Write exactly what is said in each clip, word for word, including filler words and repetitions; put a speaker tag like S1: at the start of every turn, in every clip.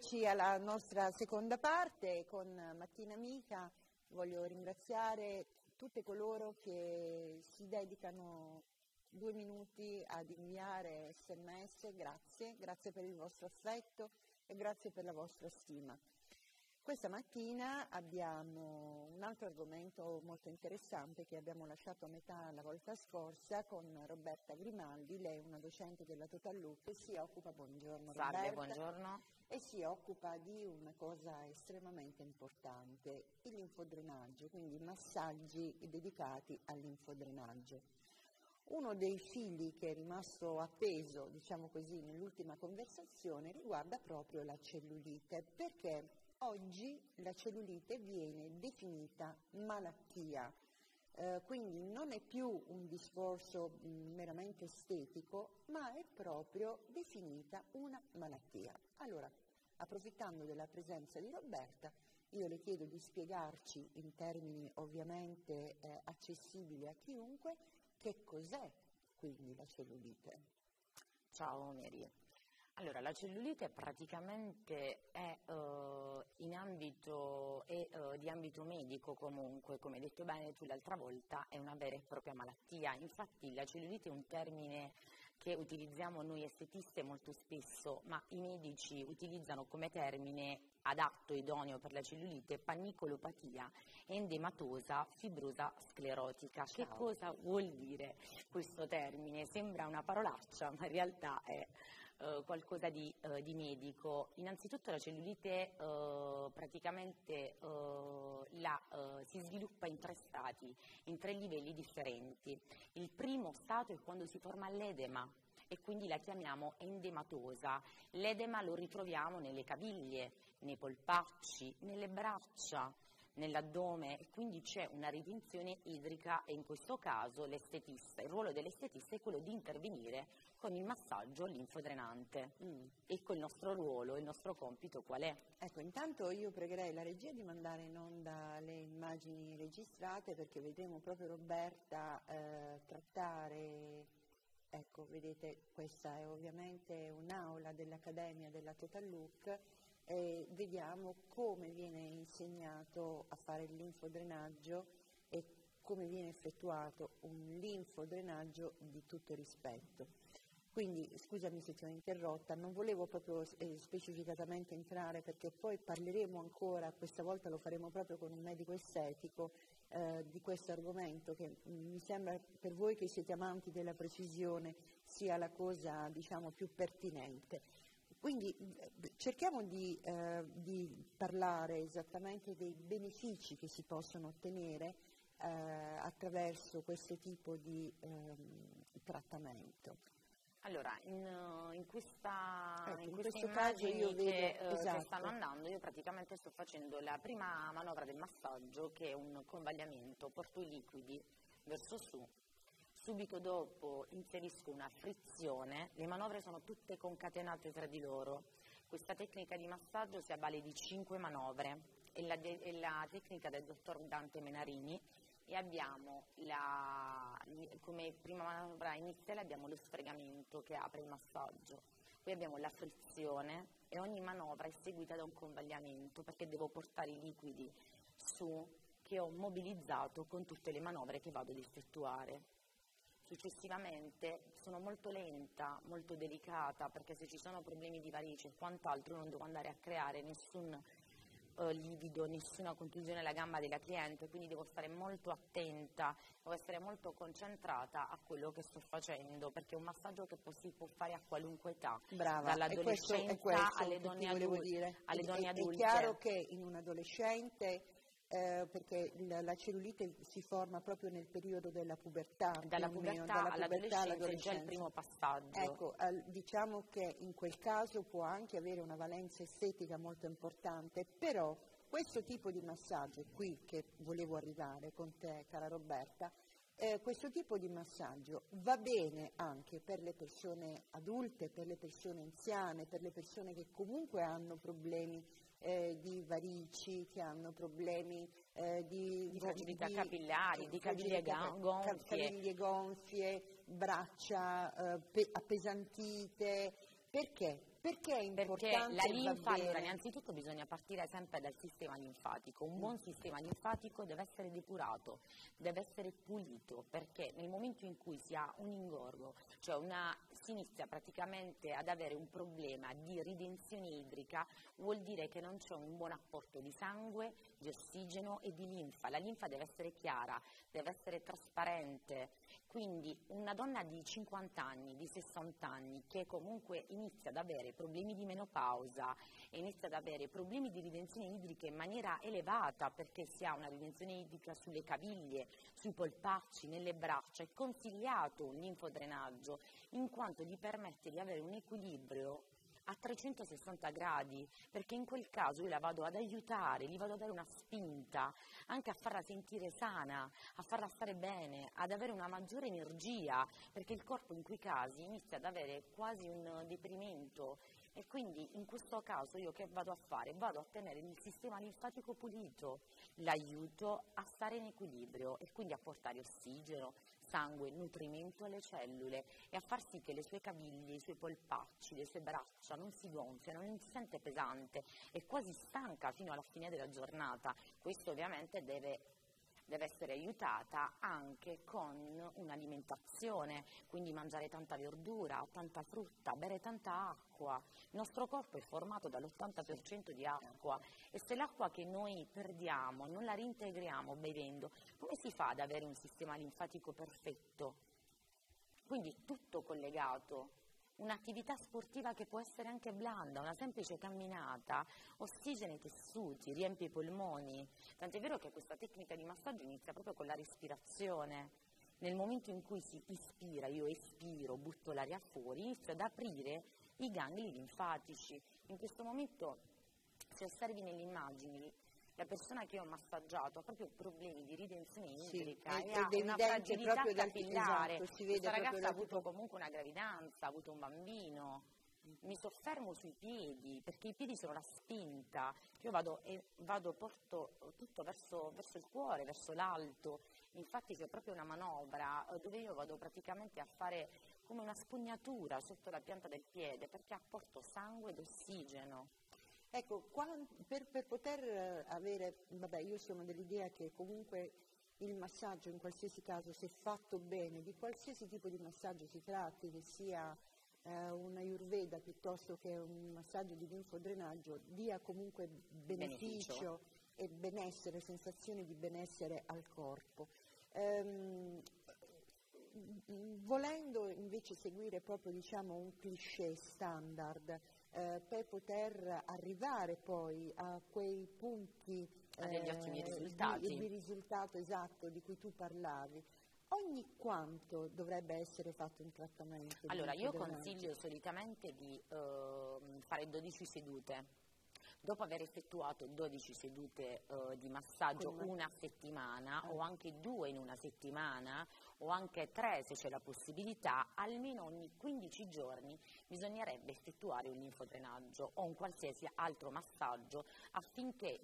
S1: Eccoci alla nostra seconda parte con Mattina Amica. Voglio ringraziare tutte coloro che si dedicano due minuti ad inviare sms, grazie, grazie per il vostro affetto e grazie per la vostra stima. Questa mattina abbiamo un altro argomento molto interessante che abbiamo lasciato a metà la volta scorsa con Roberta Grimaldi. Lei è una docente della Total Look e si occupa, buongiorno
S2: Salve,
S1: Roberta,
S2: buongiorno.
S1: e si occupa di una cosa estremamente importante, il linfodrenaggio, quindi massaggi dedicati al linfodrenaggio. Uno dei fili che è rimasto appeso, diciamo così, nell'ultima conversazione riguarda proprio la cellulite, perché oggi la cellulite viene definita malattia, eh, quindi non è più un discorso mh, meramente estetico, ma è proprio definita una malattia. Allora, approfittando della presenza di Roberta, io le chiedo di spiegarci in termini ovviamente eh, accessibili a chiunque che cos'è quindi la cellulite.
S2: Ciao Mary. Allora, la cellulite praticamente è uh, in ambito, è, uh, di ambito medico comunque, come hai detto bene tu l'altra volta, è una vera e propria malattia. Infatti la cellulite è un termine che utilizziamo noi estetiste molto spesso, ma i medici utilizzano come termine adatto, idoneo per la cellulite, pannicolopatia endematosa fibrosa sclerotica.
S1: Ciao.
S2: Che cosa vuol dire questo termine? Sembra una parolaccia, ma in realtà è Uh, qualcosa di, uh, di medico. Innanzitutto la cellulite uh, praticamente uh, la, uh, si sviluppa in tre stati, in tre livelli differenti. Il primo stato è quando si forma l'edema e quindi la chiamiamo endematosa. L'edema lo ritroviamo nelle caviglie, nei polpacci, nelle braccia, nell'addome, e quindi c'è una ritenzione idrica e in questo caso l'estetista, il ruolo dell'estetista è quello di intervenire con il massaggio linfodrenante. Mm. Ecco il nostro ruolo, il nostro compito qual è?
S1: Ecco, intanto io pregherei la regia di mandare in onda le immagini registrate, perché vedremo proprio Roberta eh, trattare, ecco, vedete, questa è ovviamente un'aula dell'Accademia della Total Look. E vediamo come viene insegnato a fare il linfodrenaggio e come viene effettuato un linfodrenaggio di tutto rispetto. Quindi scusami se ti ho interrotta, non volevo proprio eh, specificatamente entrare, perché poi parleremo ancora, questa volta lo faremo proprio con un medico estetico, eh, di questo argomento che mh, mi sembra per voi che siete amanti della precisione sia la cosa, diciamo, più pertinente. Quindi cerchiamo di, eh, di parlare esattamente dei benefici che si possono ottenere eh, attraverso questo tipo di eh, trattamento.
S2: Allora, in, in, questa,
S1: ecco,
S2: in,
S1: in
S2: queste
S1: questo caso io vedo,
S2: che, eh,
S1: esatto.
S2: che stanno andando, io praticamente sto facendo la prima manovra del massaggio, che è un convagliamento, porto i liquidi verso su. Subito dopo inserisco una frizione, le manovre sono tutte concatenate tra di loro. Questa tecnica di massaggio si avvale di cinque manovre, è la, de, è la tecnica del dottor Dante Menarini, e abbiamo la, come prima manovra iniziale abbiamo lo sfregamento che apre il massaggio, poi abbiamo la frizione e ogni manovra è seguita da un convagliamento, perché devo portare i liquidi su che ho mobilizzato con tutte le manovre che vado ad effettuare. Successivamente sono molto lenta, molto delicata, perché se ci sono problemi di varice e quant'altro non devo andare a creare nessun uh, livido, nessuna contusione alla gamba della cliente, quindi devo stare molto attenta, devo essere molto concentrata a quello che sto facendo, perché è un massaggio che si può fare a qualunque età,
S1: Brava.
S2: dall'adolescenza alle donne adulte. Alle donne adulte.
S1: È chiaro che in un adolescente, Eh, perché la, la cellulite si forma proprio nel periodo della pubertà,
S2: dalla
S1: pubertà,
S2: pubertà all'adolescenza è già il primo passaggio.
S1: Ecco, al, diciamo che in quel caso può anche avere una valenza estetica molto importante, però questo tipo di massaggio, è qui che volevo arrivare con te, cara Roberta, eh, questo tipo di massaggio va bene anche per le persone adulte, per le persone anziane, per le persone che comunque hanno problemi Eh, di varici, che hanno problemi eh, di,
S2: di fragilità
S1: di,
S2: capillari, di, di caviglie gonfie.
S1: caviglie gonfie, braccia eh, pe- appesantite. Perché? Perché è importante?
S2: Perché la linfa,
S1: va bene?
S2: allora, innanzitutto bisogna partire sempre dal sistema linfatico. Un buon sistema linfatico deve essere depurato, deve essere pulito, perché nel momento in cui si ha un ingorgo, cioè una, si inizia praticamente ad avere un problema di ridenzione idrica, vuol dire che non c'è un buon apporto di sangue, di ossigeno e di linfa. La linfa deve essere chiara, deve essere trasparente. Quindi una donna di cinquanta anni, di sessanta anni, che comunque inizia ad avere problemi di menopausa e inizia ad avere problemi di ridenzione idrica in maniera elevata, perché si ha una ridenzione idrica sulle caviglie, sui polpacci, nelle braccia, è consigliato un linfodrenaggio, in quanto gli permette di avere un equilibrio a trecentosessanta gradi, perché in quel caso io la vado ad aiutare, gli vado a dare una spinta, anche a farla sentire sana, a farla stare bene, ad avere una maggiore energia, perché il corpo in quei casi inizia ad avere quasi un deprimento. E quindi in questo caso io che vado a fare? Vado a tenere il sistema linfatico pulito, l'aiuto a stare in equilibrio e quindi a portare ossigeno, sangue, nutrimento alle cellule e a far sì che le sue caviglie, i suoi polpacci, le sue braccia non si gonfiano, non si sente pesante e quasi stanca fino alla fine della giornata. Questo ovviamente deve deve essere aiutata anche con un'alimentazione, quindi mangiare tanta verdura, tanta frutta, bere tanta acqua. Il nostro corpo è formato dall'ottanta per cento di acqua e se l'acqua che noi perdiamo non la reintegriamo bevendo, come si fa ad avere un sistema linfatico perfetto? Quindi tutto collegato. Un'attività sportiva che può essere anche blanda, una semplice camminata, ossigena i tessuti, riempie i polmoni. Tant'è vero che questa tecnica di massaggio inizia proprio con la respirazione. Nel momento in cui si ispira, io espiro, butto l'aria fuori, inizio ad aprire i gangli linfatici. In questo momento, se osservi nelle immagini, la persona che ho massaggiato ha proprio problemi di ridenzione idrica
S1: sì,
S2: e
S1: ed
S2: ha una fragilità
S1: proprio dal,
S2: capillare.
S1: esatto, si vede
S2: Questa ragazza ha avuto
S1: tipo...
S2: comunque una gravidanza, ha avuto un bambino. Mi soffermo sui piedi, perché i piedi sono la spinta. Io vado e vado, porto tutto verso, verso il cuore, verso l'alto. Infatti c'è proprio una manovra dove io vado praticamente a fare come una spugnatura sotto la pianta del piede, perché apporto sangue ed ossigeno.
S1: Ecco, qua, per, per poter avere, vabbè, io sono dell'idea che comunque il massaggio in qualsiasi caso, se fatto bene, di qualsiasi tipo di massaggio si tratti, che sia eh, una Ayurveda piuttosto che un massaggio di linfodrenaggio, dia comunque beneficio, beneficio. E benessere, sensazione di benessere al corpo. Ehm, volendo invece seguire proprio, diciamo, un cliché standard, Eh, per poter arrivare poi a quei punti
S2: a degli eh, ottimi risultati.
S1: Di, di risultato esatto di cui tu parlavi, ogni quanto dovrebbe essere fatto un trattamento?
S2: Allora, io consiglio solitamente di eh, fare dodici sedute. Dopo aver effettuato dodici sedute uh, di massaggio Come? una settimana ah. o anche due in una settimana o anche tre se c'è la possibilità, almeno ogni quindici giorni bisognerebbe effettuare un linfodrenaggio o un qualsiasi altro massaggio affinché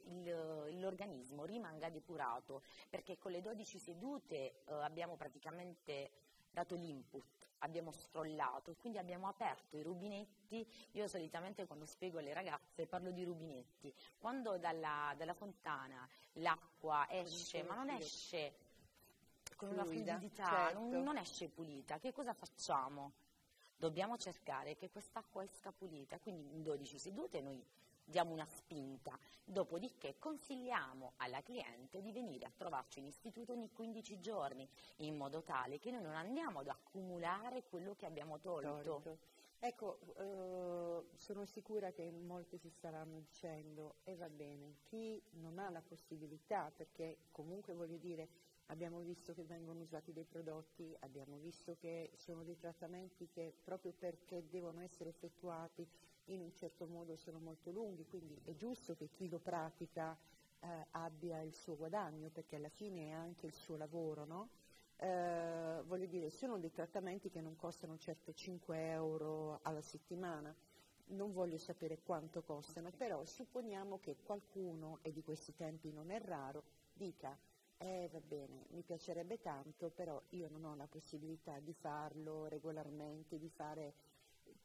S2: l'organismo rimanga depurato, perché con le dodici sedute uh, abbiamo praticamente dato l'input, abbiamo scrollato, quindi abbiamo aperto i rubinetti. Io solitamente quando spiego alle ragazze parlo di rubinetti. Quando dalla, dalla fontana l'acqua esce, ma non esce con una fluidità, certo. non, non esce pulita, che cosa facciamo? Dobbiamo cercare che quest'acqua esca pulita, quindi in dodici sedute noi diamo una spinta, dopodiché consigliamo alla cliente di venire a trovarci in istituto ogni quindici giorni, in modo tale che noi non andiamo ad accumulare quello che abbiamo tolto.
S1: Tolto. Ecco, eh, sono sicura che molti si staranno dicendo, e eh, va bene, chi non ha la possibilità, perché comunque voglio dire, abbiamo visto che vengono usati dei prodotti, abbiamo visto che sono dei trattamenti che proprio perché devono essere effettuati in un certo modo sono molto lunghi, quindi è giusto che chi lo pratica eh, abbia il suo guadagno, perché alla fine è anche il suo lavoro, no? Eh, voglio dire, sono dei trattamenti che non costano certo cinque euro alla settimana, non voglio sapere quanto costano, però supponiamo che qualcuno, e di questi tempi non è raro, dica eh va bene, mi piacerebbe tanto, però io non ho la possibilità di farlo regolarmente, di fare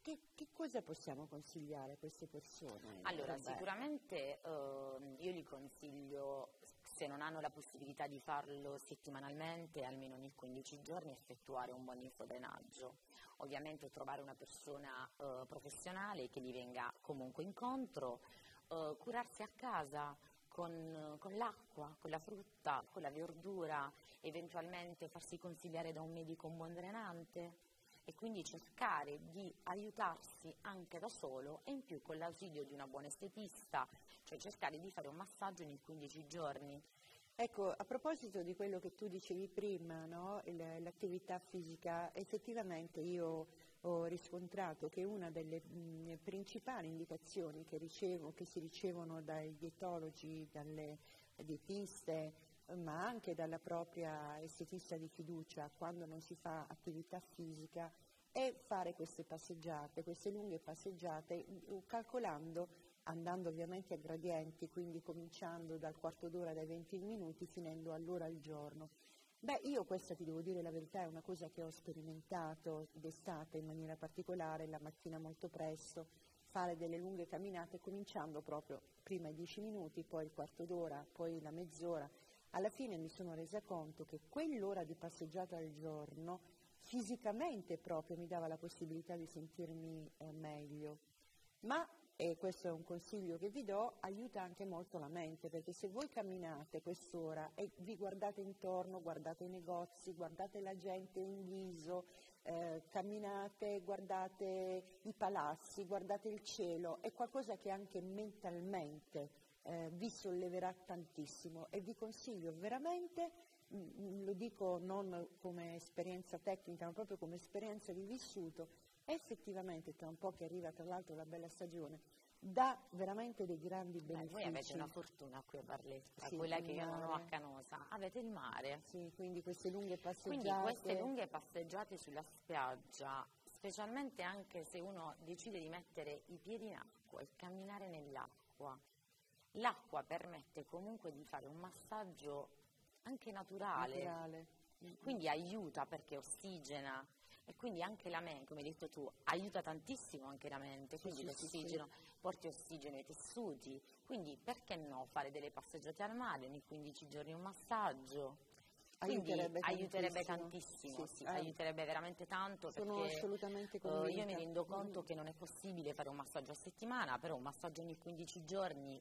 S1: che, che cosa possiamo consigliare a queste persone?
S2: Allora,
S1: Roberta?
S2: sicuramente eh, io gli consiglio, se non hanno la possibilità di farlo settimanalmente, almeno ogni quindici giorni effettuare un buon infodrenaggio. Ovviamente trovare una persona eh, professionale che gli venga comunque incontro, eh, curarsi a casa con, con l'acqua, con la frutta, con la verdura, eventualmente farsi consigliare da un medico un buon drenante e quindi cercare di aiutarsi anche da solo e in più con l'ausilio di una buona estetista, cioè cercare di fare un massaggio ogni quindici giorni.
S1: Ecco, a proposito di quello che tu dicevi prima, no? Il- l'attività fisica, effettivamente io ho riscontrato che una delle mh, principali indicazioni che, ricevo, che si ricevono dai dietologi, dalle dietiste, ma anche dalla propria estetista di fiducia quando non si fa attività fisica è fare queste passeggiate, queste lunghe passeggiate, mh, calcolando, andando ovviamente a gradienti, quindi cominciando dal quarto d'ora, dai venti minuti, finendo all'ora al giorno. Beh, io questa ti devo dire la verità, è una cosa che ho sperimentato d'estate in maniera particolare, la mattina molto presto, fare delle lunghe camminate cominciando proprio prima i dieci minuti, poi il quarto d'ora, poi la mezz'ora. Alla fine mi sono resa conto che quell'ora di passeggiata al giorno fisicamente proprio mi dava la possibilità di sentirmi eh, meglio. Ma, e questo è un consiglio che vi do, aiuta anche molto la mente, perché se voi camminate quest'ora e vi guardate intorno, guardate i negozi, guardate la gente in viso, eh, camminate, guardate i palazzi, guardate il cielo, è qualcosa che anche mentalmente eh, vi solleverà tantissimo e vi consiglio veramente, mh, lo dico non come esperienza tecnica, ma proprio come esperienza di vissuto, effettivamente tra un po' che arriva tra l'altro la bella stagione, dà veramente dei grandi benefici.
S2: Beh, voi avete una fortuna qui a Barletta,
S1: Sì,
S2: quella
S1: il
S2: che io non ho a
S1: mare.
S2: Canosa, avete il mare.
S1: Sì, quindi queste lunghe
S2: Quindi
S1: passeggiate.
S2: queste lunghe passeggiate sulla spiaggia, specialmente anche se uno decide di mettere i piedi in acqua e camminare nell'acqua, l'acqua permette comunque di fare un massaggio anche naturale,
S1: naturale.
S2: quindi aiuta perché ossigena e quindi anche la mente, come hai detto tu, aiuta tantissimo anche la mente,
S1: Sì,
S2: quindi
S1: sì, sì,
S2: l'ossigeno, porti ossigeno ai tessuti, quindi perché no fare delle passeggiate al mare, ogni quindici giorni un massaggio? Quindi
S1: Aiuterebbe
S2: aiuterebbe
S1: tantissimo.
S2: tantissimo,
S1: Sì,
S2: sì,
S1: eh,
S2: aiuterebbe veramente tanto
S1: sono
S2: perché
S1: assolutamente
S2: eh,
S1: convinta.
S2: io mi rendo conto
S1: Mm.
S2: che non è possibile fare un massaggio a settimana, però un massaggio ogni quindici giorni,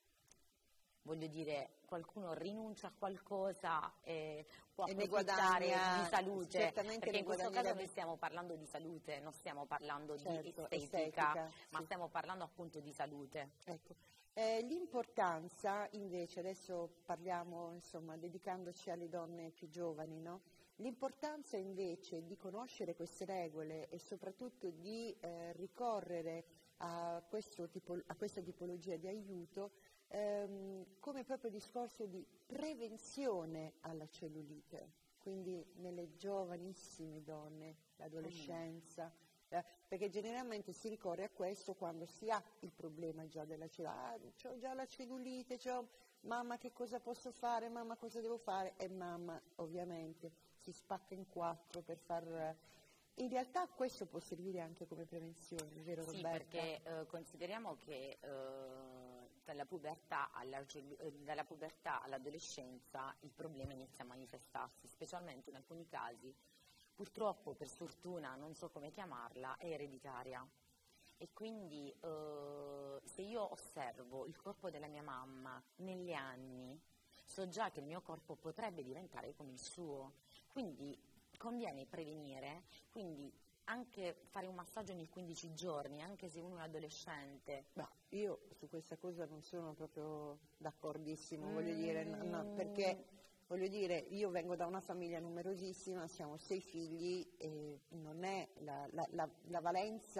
S2: voglio dire, qualcuno rinuncia a qualcosa e può
S1: E ne
S2: approfittare
S1: guadagna,
S2: di salute,
S1: certamente
S2: perché
S1: ne
S2: in questo caso
S1: guadagnerebbe.
S2: noi stiamo parlando di salute, non stiamo parlando
S1: Certo,
S2: di estetica,
S1: estetica,
S2: ma
S1: sì.
S2: stiamo parlando appunto di salute.
S1: Ecco. Eh, l'importanza invece, adesso parliamo insomma dedicandoci alle donne più giovani, no? L'importanza invece di conoscere queste regole e soprattutto di eh, ricorrere a, questo tipo, a questa tipologia di aiuto ehm, come proprio discorso di prevenzione alla cellulite, quindi nelle giovanissime donne, l'adolescenza, eh, perché generalmente si ricorre a questo quando si ha il problema già della cellulite, ah, ho già la cellulite, c'ho, mamma che cosa posso fare, mamma cosa devo fare, e mamma ovviamente si spacca in quattro per far... In realtà questo può servire anche come prevenzione, vero
S2: Sì,
S1: Roberta?
S2: perché eh, consideriamo che eh, dalla pubertà, alla, eh, dalla pubertà all'adolescenza il problema inizia a manifestarsi, specialmente in alcuni casi, purtroppo, per sfortuna, non so come chiamarla, è ereditaria. E quindi eh, se io osservo il corpo della mia mamma negli anni, so già che il mio corpo potrebbe diventare come il suo. Quindi conviene prevenire, quindi anche fare un massaggio ogni quindici giorni, anche se uno è un adolescente.
S1: Ma io su questa cosa non sono proprio d'accordissimo, voglio
S2: Mm.
S1: dire, no, no, perché voglio dire, io vengo da una famiglia numerosissima, siamo sei figli e non è la, la- la- la valenza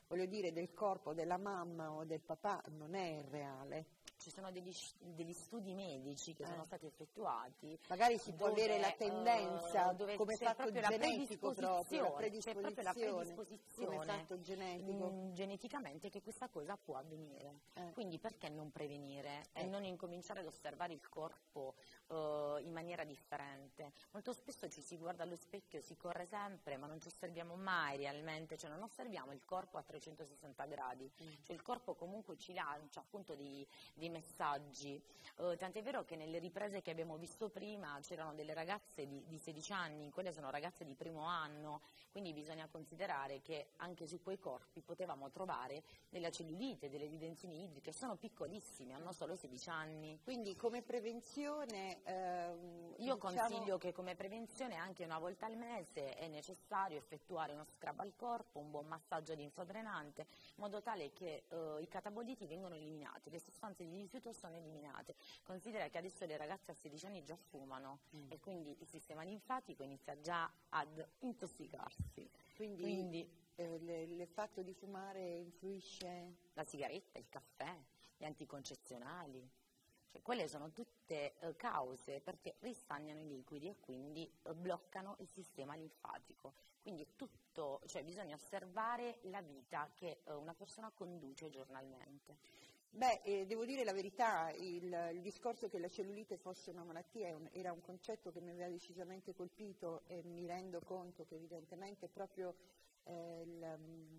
S1: voglio dire, del corpo della mamma o del papà non è reale.
S2: Ci sono degli, degli studi medici che eh. sono stati effettuati.
S1: Magari si può
S2: dove,
S1: avere la tendenza,
S2: uh, dove
S1: come fatto genetico proprio, la
S2: predisposizione, c'è proprio la predisposizione
S1: come fatto genetico.
S2: Mh, geneticamente che questa cosa può avvenire. Eh. Quindi perché non prevenire eh. e non incominciare ad osservare il corpo uh, in maniera differente? Molto spesso ci si guarda allo specchio, si corre sempre, ma non ci osserviamo mai realmente, cioè non osserviamo il corpo a trecentosessanta gradi, mm. cioè il corpo comunque ci lancia appunto di, di messaggi, uh, tant'è vero che nelle riprese che abbiamo visto prima c'erano delle ragazze di, di sedici anni, quelle sono ragazze di primo anno, quindi bisogna considerare che anche su quei corpi potevamo trovare della cellulite, delle evidenzioni idriche, sono piccolissime, hanno solo sedici anni.
S1: Quindi come prevenzione... Ehm,
S2: Io
S1: diciamo...
S2: consiglio che come prevenzione anche una volta al mese è necessario effettuare uno scrub al corpo, un buon massaggio linfodrenante, in modo tale che uh, i cataboliti vengono eliminati, le sostanze di rifiuto sono eliminate. Considera che adesso le ragazze a sedici anni già fumano mm. e quindi il sistema linfatico inizia già ad intossicarsi.
S1: Quindi, quindi eh, le, il fatto di fumare influisce?
S2: La sigaretta, il caffè, gli anticoncezionali. Cioè, quelle sono tutte uh, cause perché ristagnano i liquidi e quindi uh, bloccano il sistema linfatico. Quindi è tutto, cioè bisogna osservare la vita che uh, una persona conduce giornalmente.
S1: Beh, eh, devo dire la verità, il, il discorso che la cellulite fosse una malattia un, era un concetto che mi aveva decisamente colpito e mi rendo conto che evidentemente proprio eh, il, um,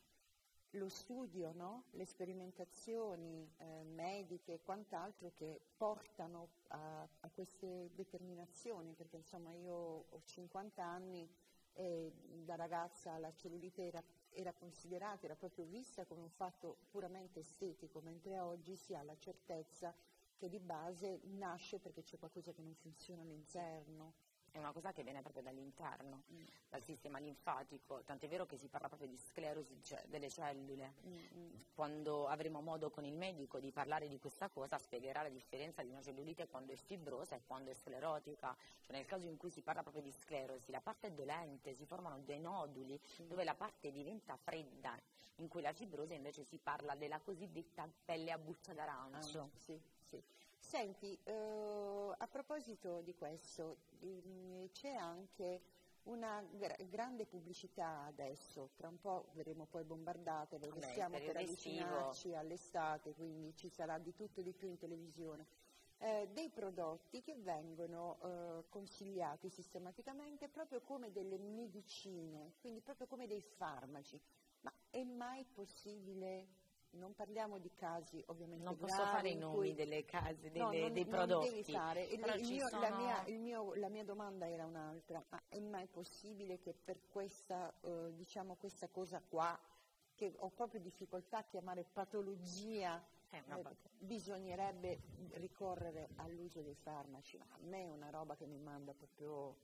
S1: lo studio, no? Le sperimentazioni eh, mediche e quant'altro che portano a, a queste determinazioni, perché insomma io ho cinquanta anni e da ragazza la cellulite era, era considerata, era proprio vista come un fatto puramente estetico, mentre oggi si ha la certezza che di base nasce perché c'è qualcosa che non funziona all'interno.
S2: È una cosa che viene proprio dall'interno, mm. dal sistema linfatico, tant'è vero che si parla proprio di sclerosi, cioè delle cellule. Mm-hmm. Quando avremo modo con il medico di parlare di questa cosa spiegherà la differenza di una cellulite quando è fibrosa e quando è sclerotica. Cioè nel caso in cui si parla proprio di sclerosi, la parte è dolente, si formano dei noduli mm. dove la parte diventa fredda, in cui la fibrosa invece si parla della cosiddetta pelle a buccia d'arancio.
S1: Ah, sì, sì. Senti, eh, a proposito di questo, eh, c'è anche una gra- grande pubblicità adesso, tra un po' verremo poi bombardate perché
S2: Beh,
S1: stiamo
S2: per
S1: per avvicinarci all'estate, quindi ci sarà di tutto e di più in televisione, eh, dei prodotti che vengono eh, consigliati sistematicamente proprio come delle medicine, quindi proprio come dei farmaci. Ma è mai possibile... Non parliamo di casi ovviamente
S2: non posso
S1: gravi
S2: fare i nomi
S1: cui...
S2: delle case, delle,
S1: no, non,
S2: dei
S1: non
S2: prodotti.
S1: Devi fare. Il, il mio,
S2: sono...
S1: la, mia, il mio, la mia domanda era un'altra, ma è mai possibile che per questa, eh, diciamo questa cosa qua, che ho proprio difficoltà a chiamare patologia, eh, bisognerebbe ricorrere all'uso dei farmaci? A me è una roba che mi manda proprio...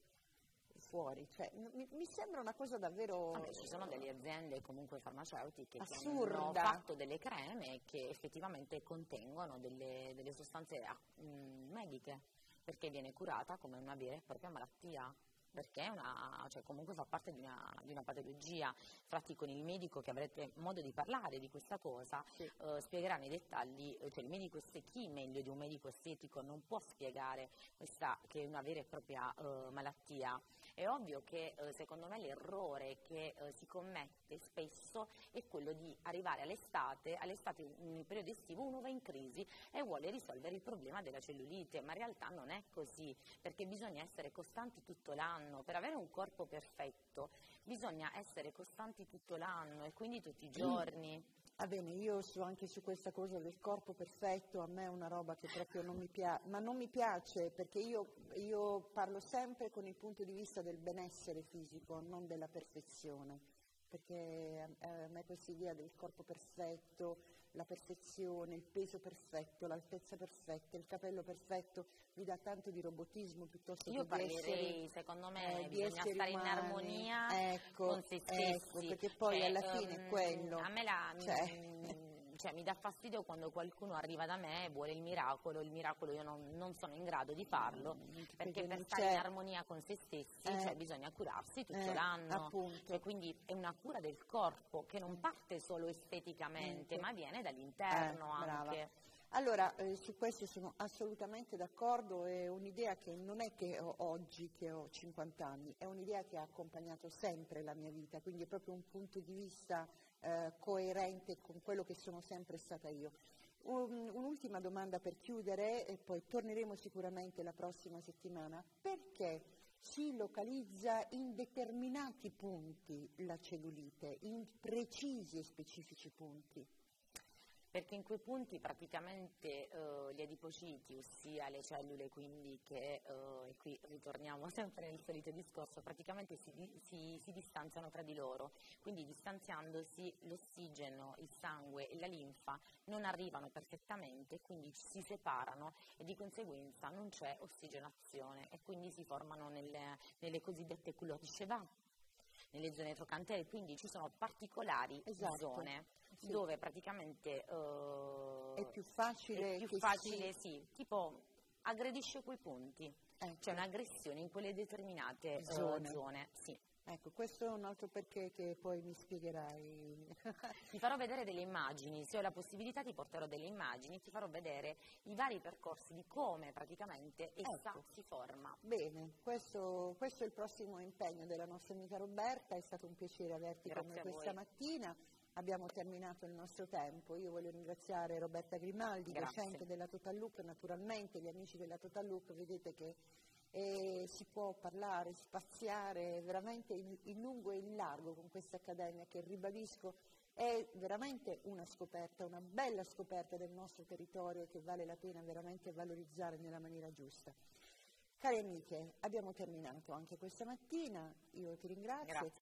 S1: fuori, cioè, mi, mi sembra una cosa davvero...
S2: Vabbè, ci sono delle aziende comunque farmaceutiche
S1: assurda.
S2: Che hanno fatto delle creme che effettivamente contengono delle, delle sostanze mh, mediche, perché viene curata come una vera e propria malattia, perché è una, cioè, comunque fa parte di una, di una patologia. Infatti con il medico che avrete modo di parlare di questa cosa, sì. eh, spiegherà nei dettagli, cioè il medico estetico, chi meglio di un medico estetico non può spiegare questa che è una vera e propria eh, malattia. È ovvio che eh, secondo me l'errore che eh, si commette spesso è quello di arrivare all'estate, all'estate nel periodo estivo uno va in crisi e vuole risolvere il problema della cellulite, ma in realtà non è così, perché bisogna essere costanti tutto l'anno. Per avere un corpo perfetto bisogna essere costanti tutto l'anno e quindi tutti i giorni.
S1: Va bene, io so anche su questa cosa del corpo perfetto, a me è una roba che proprio non mi piace, ma non mi piace perché io, io parlo sempre con il punto di vista del benessere fisico, non della perfezione, perché a me questa idea del corpo perfetto, la perfezione, il peso perfetto, l'altezza perfetta, il capello perfetto, mi dà tanto di robotismo piuttosto
S2: io
S1: che di essere...
S2: Io parlerei, secondo me,
S1: eh,
S2: bisogna stare
S1: umani.
S2: in armonia
S1: ecco,
S2: con se stessi.
S1: Ecco, perché poi
S2: cioè,
S1: alla fine
S2: um,
S1: quello...
S2: A me la...
S1: Cioè,
S2: mh, cioè, mi dà fastidio quando qualcuno arriva da me e vuole il miracolo, il miracolo io non, non sono in grado di farlo, mm, perché, perché per stare in armonia con se stessi eh, cioè, bisogna curarsi tutto eh, l'anno, e quindi è una cura del corpo che non parte solo esteticamente, mm. ma viene dall'interno eh, anche.
S1: Brava. Allora, eh, su questo sono assolutamente d'accordo, è un'idea che non è che ho oggi, che ho cinquanta anni, è un'idea che ha accompagnato sempre la mia vita, quindi è proprio un punto di vista eh, coerente con quello che sono sempre stata io. Un, un'ultima domanda per chiudere, e poi torneremo sicuramente la prossima settimana. Perché si localizza in determinati punti la cellulite, in precisi e specifici punti?
S2: Perché in quei punti praticamente uh, gli adipociti, ossia le cellule quindi che, uh, e qui ritorniamo sempre nel solito discorso, praticamente si, si, si distanziano tra di loro, quindi distanziandosi l'ossigeno, il sangue e la linfa non arrivano perfettamente, quindi si separano e di conseguenza non c'è ossigenazione e quindi si formano nelle, nelle cosiddette culotte Sheva, nelle zone trochantere, quindi ci sono particolari esatto. zone sì. dove praticamente uh,
S1: è più facile,
S2: è più
S1: che
S2: facile
S1: si...
S2: sì, tipo aggredisce quei punti, ecco. C'è un'aggressione in quelle determinate zone, uh, zone sì.
S1: Ecco, questo è un altro perché che poi mi spiegherai.
S2: Ti farò vedere delle immagini, se ho la possibilità ti porterò delle immagini, ti farò vedere i vari percorsi di come praticamente essa ecco. si forma.
S1: Bene, questo, questo è il prossimo impegno della nostra amica Roberta, è stato un piacere averti
S2: Grazie
S1: con me questa mattina. Abbiamo terminato il nostro tempo, io voglio ringraziare Roberta Grimaldi,
S2: Grazie.
S1: docente della Total Look, naturalmente gli amici della Total Look, vedete che E si può parlare, spaziare veramente in, in lungo e in largo con questa accademia che, ribadisco, è veramente una scoperta, una bella scoperta del nostro territorio che vale la pena veramente valorizzare nella maniera giusta. Cari amiche, abbiamo terminato anche questa mattina, io ti ringrazio.
S2: Grazie.